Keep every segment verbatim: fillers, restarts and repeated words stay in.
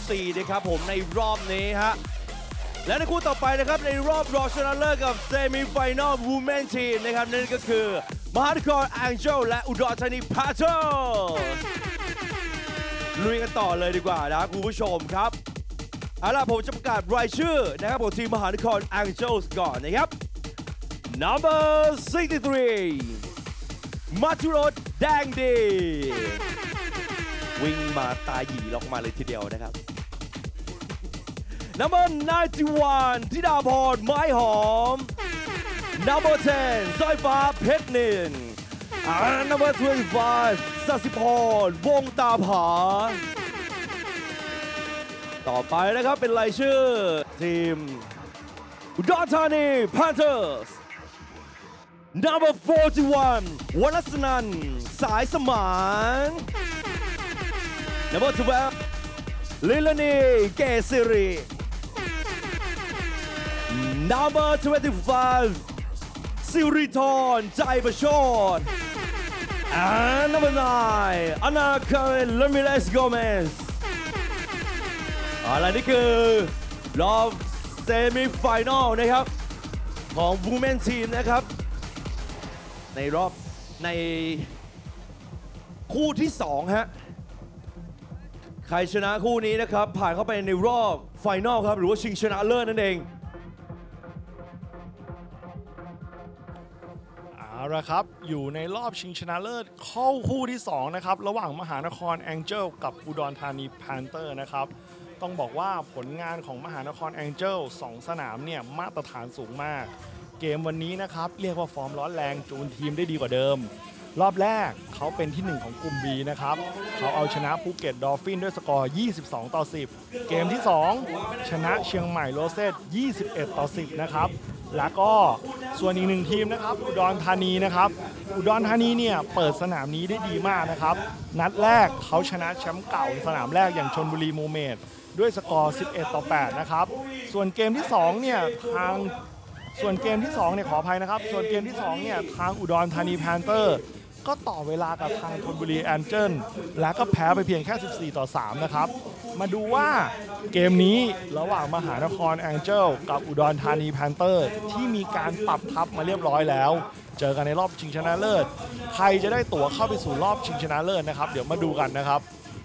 สี่นะครับผมในรอบนี้ฮะและในคู่ต่อไปนะครับในรอบรองชนะเลิศกับเซมิไฟแนลวูแมนทีมนะครับนั่นก็คือมหานครแองเจิลและอุดรธานีแพนเทอร์ลุยกันต่อเลยดีกว่านะคุณผู้ชมครับเอาล่ะผมจะประกาศรายชื่อนะครับของทีมมหานครแองเจิลก่อนนะครับ number sixty-three มัทุรสแดงดีวิ่งมาตาหยีล็อกมาเลยทีเดียวนะครับ number ninety-one ธิดาพรไม้หอม number ten สร้อยฟ้าเพชรนิน number twenty-five สัสิพรวงตาผาต่อไปนะครับเป็นรายชื่อทีมอุดรธานี Panthers number forty-one วนัสนันสายสมาน number twelve ลิลานีเกษิริ number twenty-five สิริธรใจประโชด and number nine อนาคาเรนลามิเลสโกเมสอะไรนี่คือรอบเซมิไฟแนลนะครับของวูแมนทีมนะครับในรอบในคู่ที่สองฮะใครชนะคู่นี้นะครับผ่านเข้าไปในรอบไฟแนลครับหรือว่าชิงชนะเลิศนั่นเองเอาละครับอยู่ในรอบชิงชนะเลิศเข้าคู่ที่สองนะครับระหว่างมหานครแองเจิลกับอุดรธานีแพนเตอร์นะครับต้องบอกว่าผลงานของมหานครแองเจิลสองสนามเนี่ยมาตรฐานสูงมากเกมวันนี้นะครับเรียกว่าฟอร์มร้อนแรงจูนทีมได้ดีกว่าเดิมรอบแรกเขาเป็นที่หนึ่งของกลุ่ม B นะครับเขาเอาชนะภูเก็ตดอลฟินด้วยสกอร์ยี่สิบสองต่อสิบเกมที่สองชนะเชียงใหม่โรเซสยี่สิบเอ็ดต่อสิบนะครับแล้วก็ส่วนอีกหนึ่งทีมนะครับอุดรธานีนะครับอุดรธานีเนี่ยเปิดสนามนี้ได้ดีมากนะครับนัดแรกเขาชนะแชมป์เก่าสนามแรกอย่างชลบุรีโมเมดด้วยสกอร์สิบเอ็ดต่อแปดนะครับส่วนเกมที่สองเนี่ยทางส่วนเกมที่สองเนี่ยขออภัยนะครับส่วนเกมที่สองเนี่ยทางอุดรธานีแพนเตอร์ก็ต่อเวลากับทางชลบุรีแองเจิลและก็แพ้ไปเพียงแค่สิบสี่ต่อสามนะครับมาดูว่าเกมนี้ระหว่างมหานครแองเจิลกับอุดรธานีแพนเตอร์ที่มีการปรับทัพมาเรียบร้อยแล้วเจอกันในรอบชิงชนะเลิศใครจะได้ตั๋วเข้าไปสู่รอบชิงชนะเลิศนะครับเดี๋ยวมาดูกันนะครับ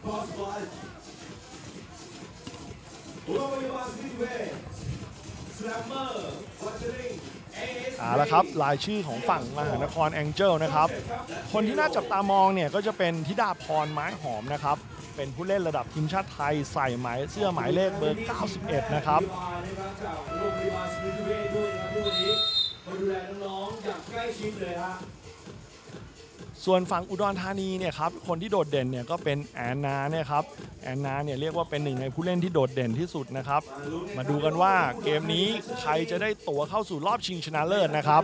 เอาละครับรายชื่อของฝั่งมหานครแองเจิลนะครับคนที่น่าจับตามองเนี่ยก็จะเป็นธิดาพรไม้หอมนะครับเป็นผู้เล่นระดับทีมชาติไทยใส่หมายเสื้อหมายเลขเบอร์เก้าสิบเอ็ดนะครับส่วนฝั่งอุดรธานีเนี่ยครับคนที่โดดเด่นเนี่ยก็เป็นแอนนาเนี่ยครับแอนนาเนี่ยเรียกว่าเป็นหนึ่งในผู้เล่นที่โดดเด่นที่สุดนะครับมาดูกันว่าเกมนี้ใครจะได้ตั๋วเข้าสู่รอบชิงชนะเลิศนะครับ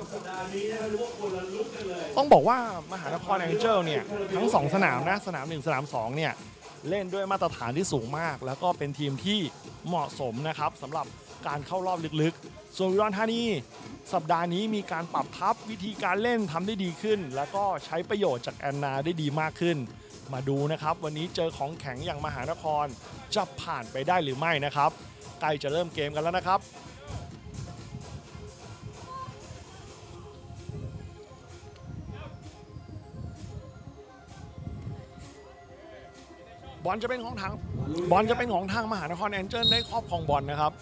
ต้องบอกว่ามหานครแองเจิลเนี่ยทั้งสองสนามนะสนามหนึ่งสนามสองเนี่ยเล่นด้วยมาตรฐานที่สูงมากแล้วก็เป็นทีมที่เหมาะสมนะครับสำหรับการเข้ารอบลึกๆส่วนอุดรธานีสัปดาห์นี้มีการปรับทัพวิธีการเล่นทำได้ดีขึ้นแล้วก็ใช้ประโยชน์จากแอนนาได้ดีมากขึ้นมาดูนะครับวันนี้เจอของแข็งอย่างมหานครจะผ่านไปได้หรือไม่นะครับใกล้จะเริ่มเกมกันแล้วนะครับบอลจะเป็นของทางบอลจะเป็นของทางมหานครแองเจิลได้ครอบครองบอลนะครับ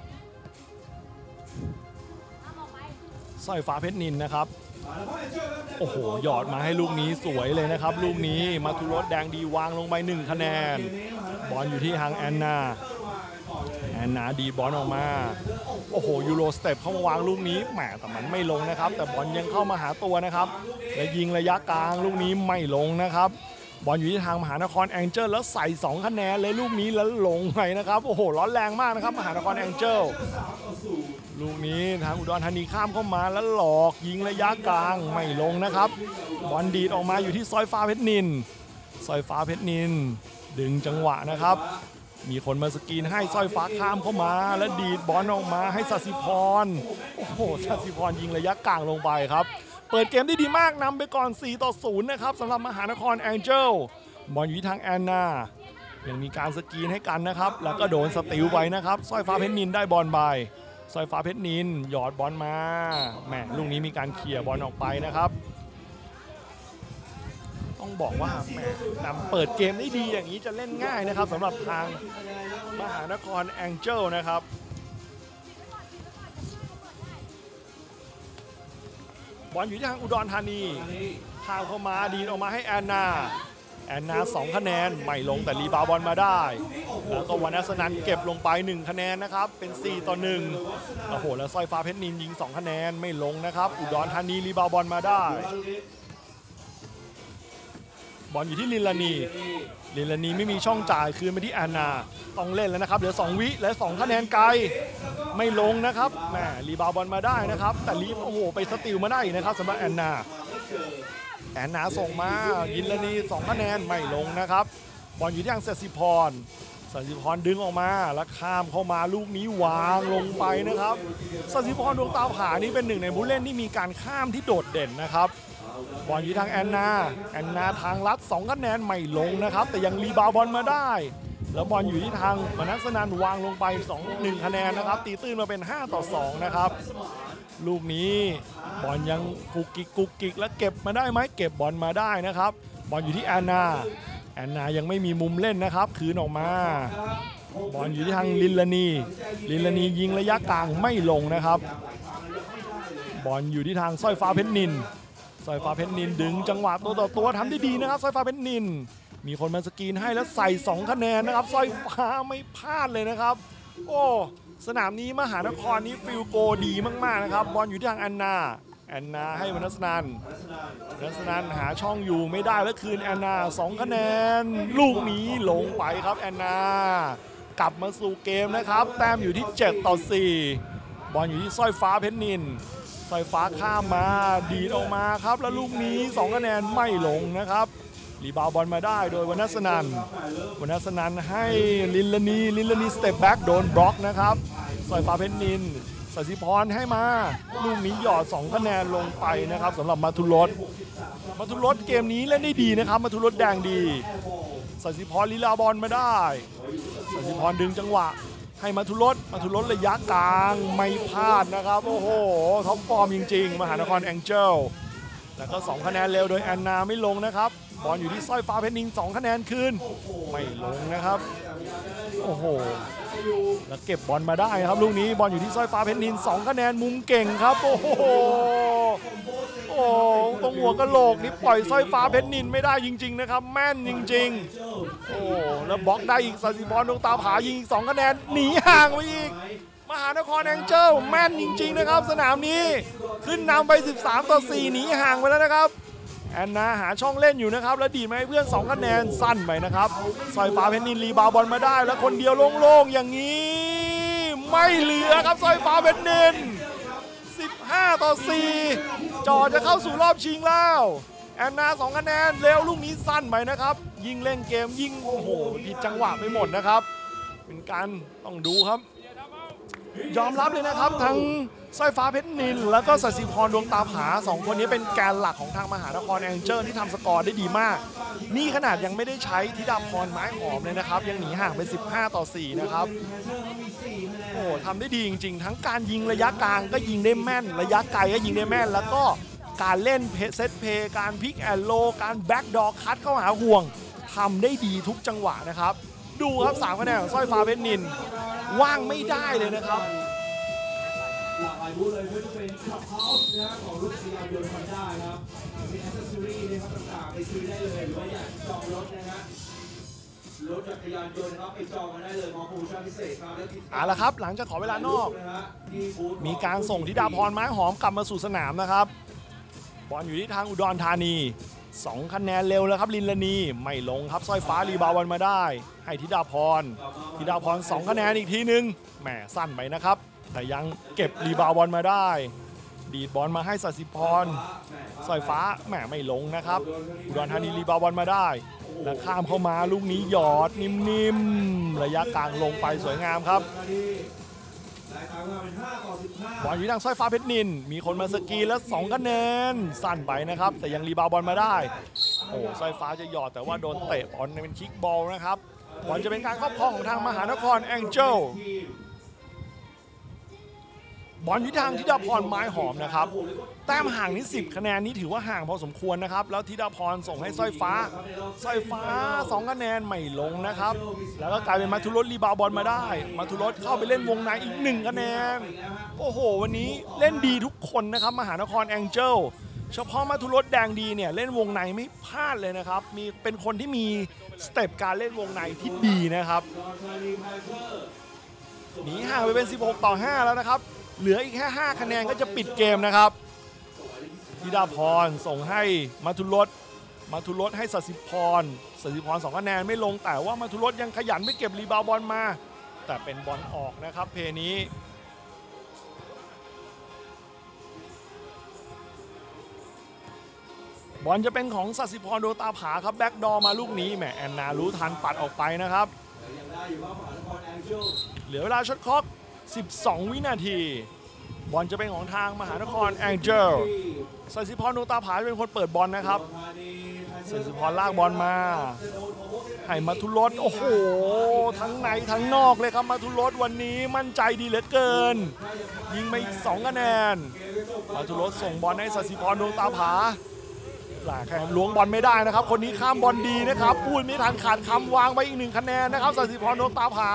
สร้อยฟ้าเพชรนินนะครับโอ้โหหยอดมาให้ลูกนี้สวยเลยนะครับลูกนี้มัทุรสแดงดีวางลงไปหนึ่งคะแนนบอลอยู่ที่ทางแอนนาแอนนาดีบอลออกมาโอ้โหยูโรสเต็ปเข้ามาวางลูกนี้แหมแต่มันไม่ลงนะครับแต่บอลยังเข้ามาหาตัวนะครับและยิงระยะกลางลูกนี้ไม่ลงนะครับบอลอยู่ที่ทางมหานครแองเจิลแล้วใส่สองคะแนนเลยลูกนี้แล้วลงไปนะครับโอ้โหร้อนแรงมากนะครับมหานครแองเจิลลูกนี้ทางอุดรธานีข้ามเข้ามาแล้วหลอกยิงระยะกลางไม่ลงนะครับบอลดีดออกมาอยู่ที่สร้อยฟ้าเพชรนินสร้อยฟ้าเพชรนินดึงจังหวะนะครับมีคนมาสกรีนให้สร้อยฟ้าข้ามเข้ามาแล้วดีดบอลออกมาให้สัสิพรโอ้โหสัสิพรยิงระยะกลางลงไปครับเปิดเกมได้ดีมากนำไปก่อนสี่ต่อศูนย์นะครับสำหรับมหานครแองเจิลบอลอยู่ที่ทางแอนนายังมีการสกรีนให้กันนะครับแล้วก็โดนสติลไปนะครับสร้อยฟ้าเพชรนินได้บอลไปสร้อยฟ้าเพชรนินหยอดบอลมาแหมลูกนี้มีการเคลียร์บอลออกไปนะครับต้องบอกว่าแหมนำเปิดเกมได้ดีอย่างนี้จะเล่นง่ายนะครับสำหรับทางมหานครแองเจิลนะครับบอลอยู่ที่ทางอุดรธานีข้ามเข้ามาดีออกมาให้แอนนาแอนนาสองคะแนนไม่ลงแต่รีบาวบอลมาได้แล้วก็วรรณสนันเก็บลงไปหนึ่งคะแนนนะครับเป็นสี่ต่อหนึ่งโอ้โหแล้วสร้อยฟ้าเพชรนินยิงสองคะแนนไม่ลงนะครับอุดรธานีรีบาวบอลมาได้บอลอยู่ที่ลินลานีลินลานีไม่มีช่องจ่ายคืนมาที่แอนนาต้องเล่นแล้วนะครับเหลือสองวิและสองคะแนนไกลไม่ลงนะครับแหมรีบาวบอลมาได้นะครับแต่รีบโอ้โหไปสติลมาได้นะครับสำหรับแอนนาแอนนาส่งมายินลานีสองคะแนนไม่ลงนะครับบอลอยู่ที่ทางเศรษฐศิพรเศรษฐศิพรดึงออกมาแล้วข้ามเข้ามาลูกนี้วางลงไปนะครับเศรษฐศิพรดวงตาผานี่เป็นหนึ่งในผู้เล่นที่มีการข้ามที่โดดเด่นนะครับบอลอยู่ทางแอนนาแอนนาทางลัดสองคะแนนไม่ลงนะครับแต่ยังรีบาวบอลมาได้แล้วบอลอยู่ที่ทางมนัสนันวางลงไปสอง หนึ่งคะแนนนะครับตีตื้นมาเป็นห้าต่อสองนะครับลูกนี้บอลยังกุกกิกกุกกิกแล้วเก็บมาได้ไหมเก็บบอลมาได้นะครับบอลอยู่ที่แอนนาแอนนายังไม่มีมุมเล่นนะครับคืนออกมาบอลอยู่ที่ทางลินลานีลินลานียิงระยะกลางไม่ลงนะครับบอลอยู่ที่ทางสร้อยฟ้าเพชรนินสร้อยฟ้าเพชรนินดึงจังหวะตัวต่อตัวทำได้ดีนะครับสร้อยฟ้าเพชรนินมีคนมาสกรีนให้แล้วใส่สองคะแนนนะครับสร้อยฟ้าไม่พลาดเลยนะครับโอ้สนามนี้มหานครนี้ฟิลโกดีมากๆนะครับบอลอยู่ที่ทางแอนนาแอนนาให้วรรณสนันวรรณสนันหาช่องอยู่ไม่ได้แล้วคืนแอนนาสองคะแนนลูกนี้ลงไปครับแอนนากลับมาสู่เกมนะครับแต้มอยู่ที่เจ็ดต่อสี่บอลอยู่ที่สร้อยฟ้าเพชรนินสร้อยฟ้าข้ามมาดีดออกมาครับแล้วลูกนี้สองคะแนนไม่ลงนะครับรีบาวบอลมาได้โดยวรรณสนันวรรณสนันให้ลินลานีลินลานีสเต็ปแบ็กโดนบล็อกนะครับสร้อยฟ้าเพชรนินสศิพรให้มาลูกนี้หยอดสองคะแนนลงไปนะครับสำหรับมาทุรสมาทุรสเกมนี้เล่นได้ดีนะครับมาทุรสแดงดีสศิพรลีลาบอลมาได้สศิพรดึงจังหวะให้มาทุรสมาทุรสระยะกลางไม่พลาดนะครับโอ้โหท็อปฟอร์มจริงๆมหานครแองเจิลแล้วก็สองคะแนนเร็วโดยแอนนาไม่ลงนะครับบอลอยู่ที่สร้อยฟ้าเพชรนินสองคะแนนคืนไม่ลงนะครับโอ้โหแล้วเก็บบอลมาได้ครับลูกนี้บอลอยู่ที่สร้อยฟ้าเพชรนินสองคะแนนมุมเก่งครับโอ้โหโอ้ตรงหัวกะโหลกนี่ปล่อยสร้อยฟ้าเพชรนินไม่ได้จริงๆนะครับแม่นจริงๆโอ้แล้วบล็อกได้อีกสศิพรดวงตาผายิงอีกสองคะแนนหนีห่างไปอีกมหานครแองเจิลแม่นจริงๆนะครับสนามนี้ขึ้นนำไปสิบสามต่อสี่หนีห่างไปแล้วนะครับแอนนาหาช่องเล่นอยู่นะครับแล้วดีดมาให้เพื่อนสองคะแนนสั้นไปนะครับสร้อยฟ้าเพชรนินรีบาวบอลมาได้แล้วคนเดียวโล่งๆอย่างนี้ไม่เหลือครับสร้อยฟ้าเพชรนินสิบห้าต่อสี่จอจะเข้าสู่รอบชิงแล้วแอนนาสองคะแนนเร็วลูกนี้สั้นไปนะครับยิงเล่นเกมยิงโอ้โหผิดจังหวะไปหมดนะครับเป็นการต้องดูครับยอมรับเลยนะครับทั้งสร้อยฟ้าเพชรนินแล้วก็สศิพรดวงตาผาสองคนนี้เป็นแกนหลักของทางมหานครแองเจิลที่ทำสกอร์ได้ดีมากนี่ขนาดยังไม่ได้ใช้ธิดาพรไม้หอมเลยนะครับยังหนีห่างไปสิบห้าต่อสี่นะครับโอ้ทำได้ดีจริงๆทั้งการยิงระยะกลางก็ยิงได้แม่นระยะไกลก็ยิงได้แม่นแล้วก็การเล่นเซตเพย์การพิกแอนด์โลการแบ็กดอร์คัตเข้าหาห่วงทำได้ดีทุกจังหวะนะครับดูครับสามคะแนนของสร้อยฟ้าเพชรนินว่างไม่ได้เลยนะครับหลากหลายบูธเลยไม่ว่าจะเป็นขับเฮาส์นะของรถจักรยานยนต์ฮอนด้าครับมีอัซเซสซอรี่นะครับต่างๆไปซื้อได้เลยหรือว่าอยากจองรถนะฮะรถจักรยานยนต์นะครับไปจองมาได้เลยมอโปรโมชั่นพิเศษครับแล้วติดเอาละครับหลังจากขอเวลานอกมีการส่งธิดาพรไม้หอมกลับมาสู่สนามนะครับบอลอยู่ที่ทางอุดรธานีสองคะแนนเร็วแล้วครับลินลานีไม่ลงครับสร้อยฟ้ารีบาวบอลมาได้ให้ธิดาพรธิดาพรสองคะแนนอีกทีนึงแหมสั้นไปนะครับแต่ยังเก็บรีบาวบอลมาได้ดีดบอลมาให้สศิพรสร้อยฟ้าแหมไม่ลงนะครับอุดรธานีรีบาวบอลมาได้แล้วข้ามเข้ามาลูกนี้หยอดนิ่มๆระยะกลางลงไปสวยงามครับบอลอยู่ทางสร้อยฟ้าเพชรนินมีคนมาสกีแล้วสองคะแนนสั้นไปนะครับแต่ยังรีบาวบอลมาได้โอ้สร้อยฟ้าจะหยอดแต่ว่าโดนเตะบอลเป็นคิกบอลนะครับบอลจะเป็นการครอบครองของทางมหานครแองเจลบอลยุทธทางธิดาพรไม้หอมนะครับแต้มห่างนี้สิบคะแนนนี้ถือว่าห่างพอสมควรนะครับแล้วธิดาพรส่งให้สร้อยฟ้าสร้อยฟ้าสองคะแนนไม่ลงนะครับแล้วก็กลายเป็นมัทุรสรีบาวบอลมาได้มัทุรสเข้าไปเล่นวงในอีกหนึ่งคะแนนโอ้โหวันนี้เล่นดีทุกคนนะครับมหานครแองเจลเฉพาะมัทุรสแดงดีเนี่ยเล่นวงในไม่พลาดเลยนะครับมีเป็นคนที่มีสเต็ปการเล่นวงในที่ดีนะครับหนีห่างไปเป็นสิบหกต่อห้าแล้วนะครับเหลืออีกแค่ห้าคะแนนก็จะปิดเกมนะครับธิดาพรส่งให้มัทุรสมัทุรสให้สศิพรสศิพรสองคะแนนไม่ลงแต่ว่ามัทุรสยังขยันไม่เก็บรีบาวบอลมาแต่เป็นบอลออกนะครับเพนี้บอลจะเป็นของสศิพรโดตาผาครับแบ็กดอร์มาลูกนี้แหมแอนนารู้ทันปัดออกไปนะครับเหลือเวลาช็อตคล็อกสิบสองวินาทีบอลจะเป็นของทางมหานครแองเจลสศิพรโดตาผาเป็นคนเปิดบอลนะครับสศิพรลากบอลมาให้มัทุรสโอ้โหทั้งในทั้งนอกเลยครับมัทุรสวันนี้มั่นใจดีเหลือเกินยิงไปอีกสองคะแนนมัทุรสส่งบอลให้สศิพรโดตาผาหลาแค่ล้วงบอลไม่ได้นะครับคนนี้ข้ามบอลดีนะครับพูดไม่ทันขาดคำวางไปอีกหนึ่งคะแนนนะครับสศิพรโดตาผา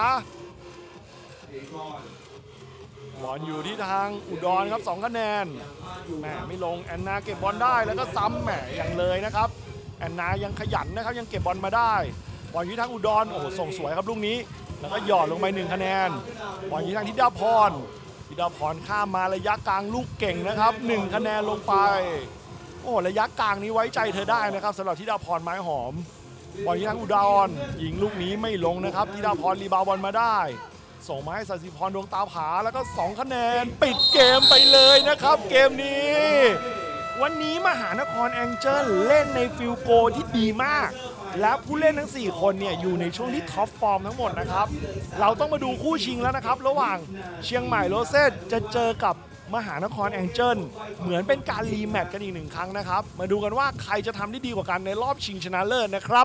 บอลอยู่ที่ทางอุดรครับสองคะแนนแหมไม่ลงแอนนาเก็บบอลได้แล้วก็ซ้ำแหมอย่างเลยนะครับแอนนายังขยันนะครับยังเก็บบอลมาได้บอลอยู่ทางอุดรโอ้โหส่งสวยครับลูกนี้แล้วก็หยอดลงไปหนึ่งคะแนนบอลอยู่ทางธิดาพรธิดาพรข้ามมาระยะกลางลูกเก่งนะครับหนึ่งคะแนนลงไปโอ้ระยะกลางนี้ไว้ใจเธอได้นะครับสำหรับธิดาพรไม้หอมบอลอยู่ทางอุดรยิงลูกนี้ไม่ลงนะครับธิดาพรรีบาวบอลมาได้ส่งมาให้สศิพรดวงตาผาแล้วก็สองคะแนนปิดเกมไปเลยนะครับเกมนี้วันนี้มหานครแองเจิลเล่นในฟิลโกที่ดีมากและผู้เล่นทั้งสี่คนเนี่ยอยู่ในช่วงที่ท็อปฟอร์มทั้งหมดนะครับเราต้องมาดูคู่ชิงแล้วนะครับระหว่างเชียงใหม่โรเซ่จะเจอกับมหานครแองเจิลเหมือนเป็นการรีแมตช์กันอีกหนึ่งครั้งนะครับมาดูกันว่าใครจะทำได้ดีกว่ากันในรอบชิงชนะเลิศนะครับ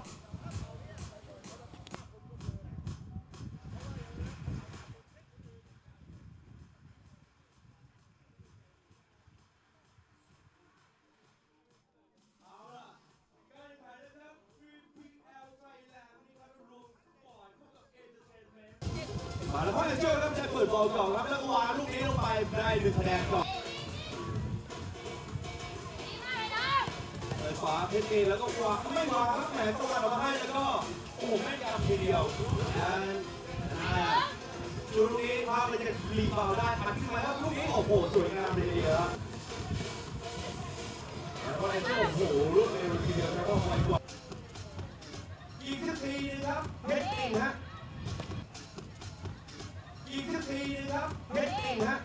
มาแล้วพ่อแองเจิลครับจะเปิดบอลก่อนครับแล้วก็วางลูกนี้ลงไปได้หนึ่งคะแนนก่อนเปิดฝาเพชรเอแล้วก็วางไม่วางครับแหมตะวันออกมาให้แล้วก็โอ้โหแม่นยำทีเดียวจุดลูกนี้พาไปจะรีบาวได้ทันขึ้นมาครับลูกนี้โอ้โหสวยงามทีเดียวแล้วพ่อแองเจิลโอ้โหลูกเร็วทีเดียวแล้วก็ไวกว่าอีกสักทีนึงครับเพชรเองฮะอีกสักทีนึงครับเพชรเองฮะ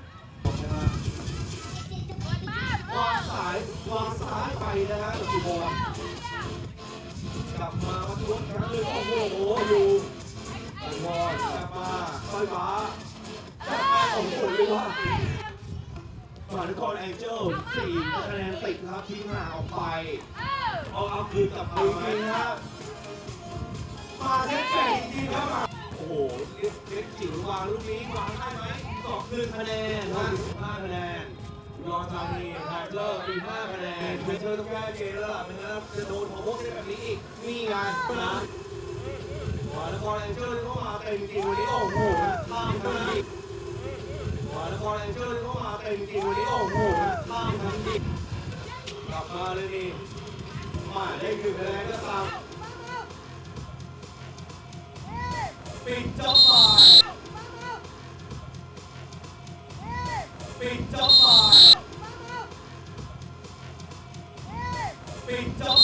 วางสายวางซ้ายไปนะฮะสุพรกลับมามาทุกครั้งเลยโอ้โหอยู่สุพรกลับมาไฟฟ้าโอ้โหเลยว่ามหานครแองเจิลสี่คะแนนติดครับทิ้งห่างออกไปเอาเอาคืนกลับมาจริงๆครับมาเทสแข่งจริงๆครับโอ้โหเล็กจิ๋ววางลูกนี้วางได้ไหมสองคืนคะแนนห้าคะแนนรอทางนี้ไทเลอร์มีห้าคะแนนเธอต้องแก้เกมแล้วล่ะไม่งั้นจะโดนของพวกนี้แบบนี้อีกนี่ไงนะมหานครแองเจิลเข้ามาเต็มจริงวันนี้โอ้โหข้ามทันทีมหานครแองเจิลเข้ามาเต็มจริงวันนี้โอ้โหข้ามทันทีกลับมาเลยนี่มาได้หนึ่งคะแนนก็ตามปิดจ็อบไปปิดจ็อบไปปิดจ็อบ